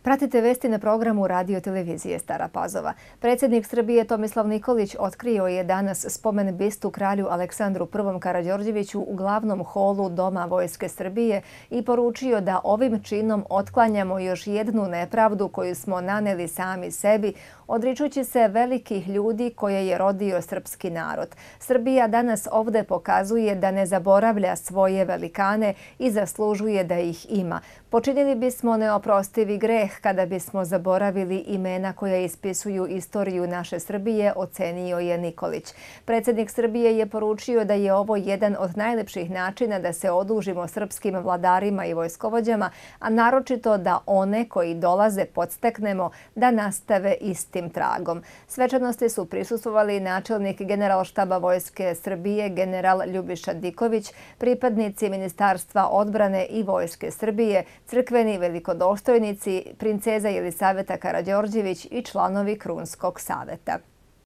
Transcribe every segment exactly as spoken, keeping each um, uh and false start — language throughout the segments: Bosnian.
Pratite vesti na programu radio televizije Stara Pazova. Predsjednik Srbije Tomislav Nikolić otkrio je danas spomen bistu kralju Aleksandru Prvom Karađorđeviću u glavnom holu Doma Vojske Srbije i poručio da ovim činom otklanjamo još jednu nepravdu koju smo naneli sami sebi, odričući se velikih ljudi koje je rodio srpski narod. Srbija danas ovdje pokazuje da ne zaboravlja svoje velikane i zaslužuje da ih ima. Počinili bismo neoprostivi greh kada bismo zaboravili imena koja ispisuju istoriju naše Srbije, ocenio je Nikolić. Predsjednik Srbije je poručio da je ovo jedan od najlepših načina da se odužimo srpskim vladarima i vojskovođama, a naročito da one koji dolaze podstaknemo da nastave istim tragom. Svečanosti su prisustvovali načelnik Generalštaba Vojske Srbije general Ljubiša Diković, pripadnici Ministarstva odbrane i Vojske Srbije, crkveni velikodostojnici, princeza Jelisaveta Karađorđević i članovi Krunskog saveta.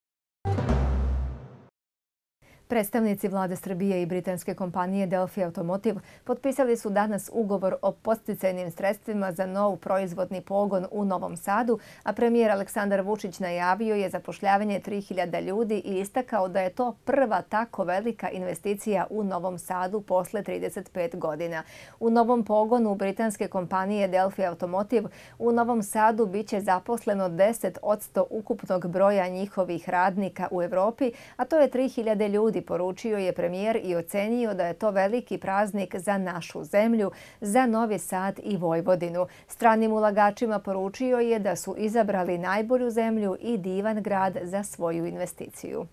Predstavnici vlade Srbije i britanske kompanije Delphi Automotive potpisali su danas ugovor o podsticajnim sredstvima za nov proizvodni pogon u Novom Sadu, a premijer Aleksandar Vučić najavio je zapošljavanje tri hiljade ljudi i istakao da je to prva tako velika investicija u Novom Sadu posle trideset pet godina. U novom pogonu britanske kompanije Delphi Automotive u Novom Sadu biće zaposleno deset posto ukupnog broja njihovih radnika u Evropi, a to je tri hiljade ljudi, poručio je premijer i ocenio da je to veliki praznik za našu zemlju, za Novi Sad i Vojvodinu. Stranim ulagačima poručio je da su izabrali najbolju zemlju i divan grad za svoju investiciju.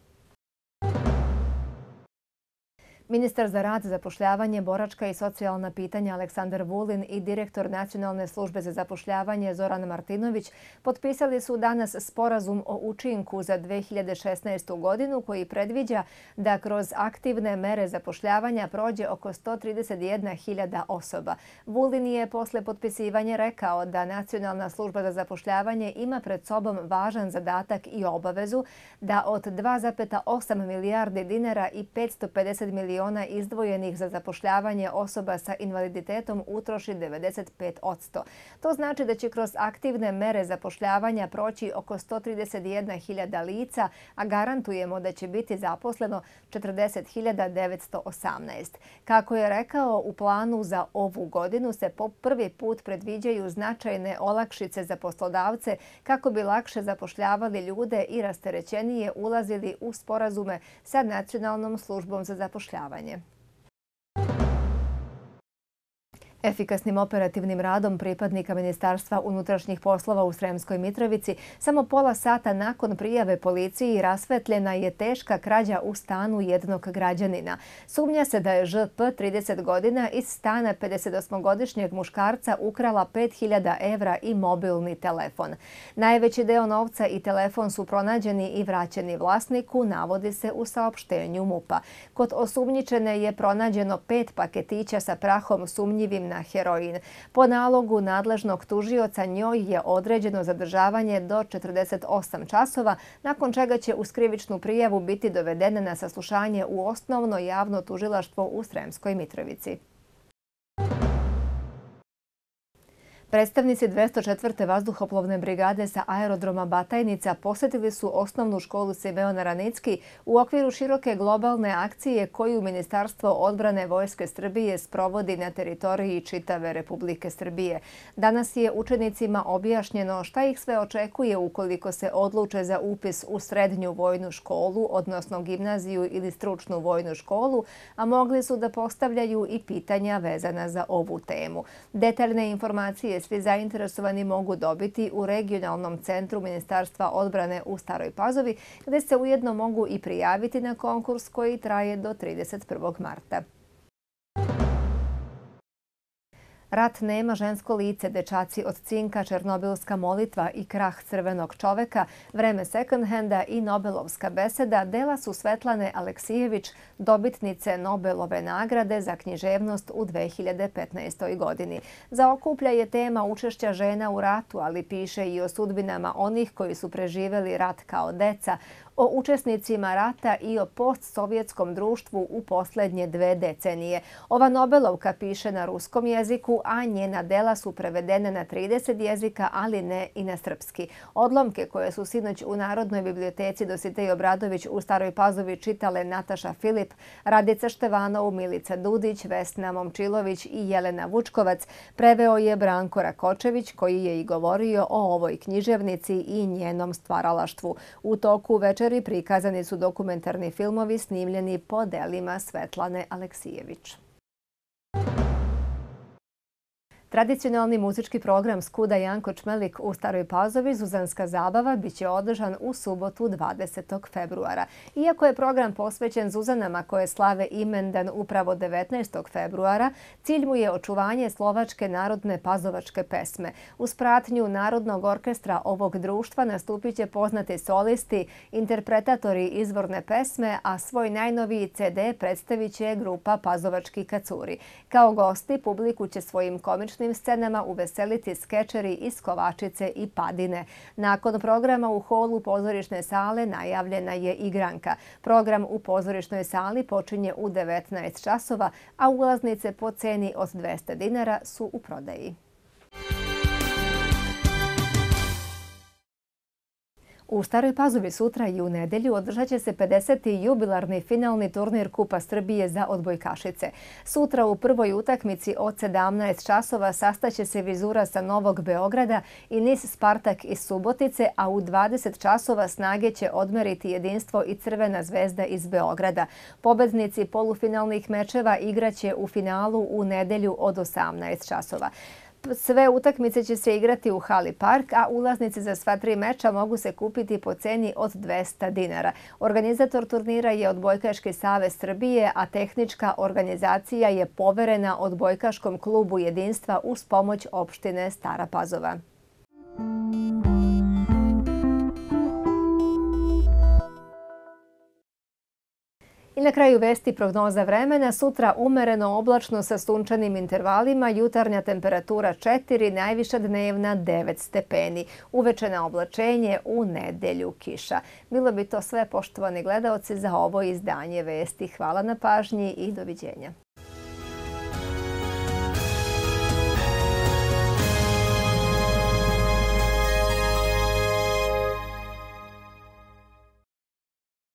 Ministar za rad, zapošljavanje, boračka i socijalna pitanja Aleksandar Vulin i direktor Nacionalne službe za zapošljavanje Zoran Martinović potpisali su danas sporazum o učinku za dve hiljade šesnaestu. godinu koji predviđa da kroz aktivne mere zapošljavanja prođe oko sto trideset jedna hiljada osoba. Vulin je posle potpisivanja rekao da Nacionalna služba za zapošljavanje ima pred sobom važan zadatak i obavezu da od dva zarez osam milijardi dinara i petsto pedeset miliona izdvojenih za zapošljavanje osoba sa invaliditetom utroši devedeset pet posto. To znači da će kroz aktivne mere zapošljavanja proći oko sto trideset jedna hiljada lica, a garantujemo da će biti zaposleno četrdeset hiljada devetsto osamnaest. Kako je rekao, u planu za ovu godinu se po prvi put predviđaju značajne olakšice za poslodavce kako bi lakše zapošljavali ljude i rasterećenije ulazili u sporazume sa Nacionalnom službom za zapošljavanje. Efikasnim operativnim radom pripadnika Ministarstva unutrašnjih poslova u Sremskoj Mitrovici samo pola sata nakon prijave policiji rasvetljena je teška krađa u stanu jednog građanina. Sumnja se da je Ž P trideset godina iz stana pedesetosmogodišnjeg muškarca ukrala pet hiljada evra i mobilni telefon. Najveći deo novca i telefon su pronađeni i vraćeni vlasniku, navodi se u saopštenju MUP-a. Kod osumnjičene je pronađeno pet paketića sa prahom sumnjivim na heroin. Po nalogu nadležnog tužioca njoj je određeno zadržavanje do četrdeset osam časova, nakon čega će uz krivičnu prijavu biti dovedena na saslušanje u osnovno javno tužilaštvo u Sremskoj Mitrovici. Predstavnici dvesta četvrte vazduhoplovne brigade sa aerodroma Batajnica posjetili su osnovnu školu Simeon Ranicki u okviru široke globalne akcije koju Ministarstvo odbrane Vojske Srbije sprovodi na teritoriji čitave Republike Srbije. Danas je učenicima objašnjeno šta ih sve očekuje ukoliko se odluče za upis u srednju vojnu školu, odnosno gimnaziju ili stručnu vojnu školu, a mogli su da postavljaju i pitanja vezana za ovu temu. Detaljne informacije svi zainteresovani mogu dobiti u regionalnom centru Ministarstva odbrane u Staroj Pazovi, gdje se ujedno mogu i prijaviti na konkurs koji traje do trideset prvog marta. Rat nema žensko lice, dečaci od cinka, Černobilska molitva i krah crvenog čoveka, vreme second-handa i Nobelovska beseda dela su Svetlane Aleksijević, dobitnice Nobelove nagrade za književnost u dve hiljade petnaestoj. godini. Zaokuplja je tema učešća žena u ratu, ali piše i o sudbinama onih koji su preživeli rat kao deca, o učesnicima rata i o postsovjetskom društvu u posljednje dve decenije. Ova Nobelovka piše na ruskom jeziku, a njena dela su prevedene na trideset jezika, ali ne i na srpski. Odlomke koje su sinoć u Narodnoj biblioteci Dositej Obradović u Staroj Pazovi čitale Nataša Filip, Radica Števanov, Milica Dudić, Vesna Momčilović i Jelena Vučkovac, preveo je Branko Rakočević, koji je i govorio o ovoj književnici i njenom stvaralaštvu. U toku večeri prikazani su dokumentarni filmovi snimljeni po delima Svetlane Aleksijević. Tradicionalni muzički program Skuda Janko Čmelik u Staroj Pazovi Zuzanska zabava biće održan u subotu dvadesetog februara. Iako je program posvećen Zuzanama koje slave imendan upravo devetnaestog februara, cilj mu je očuvanje slovačke narodne pazovačke pesme. Uz pratnju Narodnog orkestra ovog društva nastupit će poznati solisti, interpretatori izvorne pesme, a svoj najnoviji ce de predstavit će grupa Pazovački kacuri. Kao gosti publiku će svojim komičnim scenama uveseliti skečeri iz Kovačice i Padine. Nakon programa u holu pozorišne sale najavljena je igranka. Program u pozorišnoj sali počinje u devetnaest časova, a ulaznice po ceni od dvesta dinara su u prodaji. U Staroj Pazovi sutra i u nedelju održat će se pedeseti jubilarni finalni turnir Kupa Srbije za odbojkašice. Sutra u prvoj utakmici od sedamnaest časova sastaće se Vizura sa Novog Beograda i Nis Spartak iz Subotice, a u dvadeset časova snage će odmeriti Jedinstvo i Crvena zvezda iz Beograda. Pobednici polufinalnih mečeva igraće u finalu u nedelju od osamnaest časova. Sve utakmice će se igrati u hali Park, a ulaznice za sva tri meča mogu se kupiti po ceni od dvesta dinara. Organizator turnira je Odbojkaški savez Srbije, a tehnička organizacija je poverena Odbojkaškom klubu Jedinstva uz pomoć opštine Stara Pazova. I na kraju vesti prognoza vremena. Sutra umereno oblačno sa sunčanim intervalima, jutarnja temperatura četiri, najviša dnevna devet stepeni. Uveče na oblačenje, u nedelju kiša. Bilo bi to sve, poštovani gledaoci, za ovo izdanje vesti. Hvala na pažnji i doviđenja.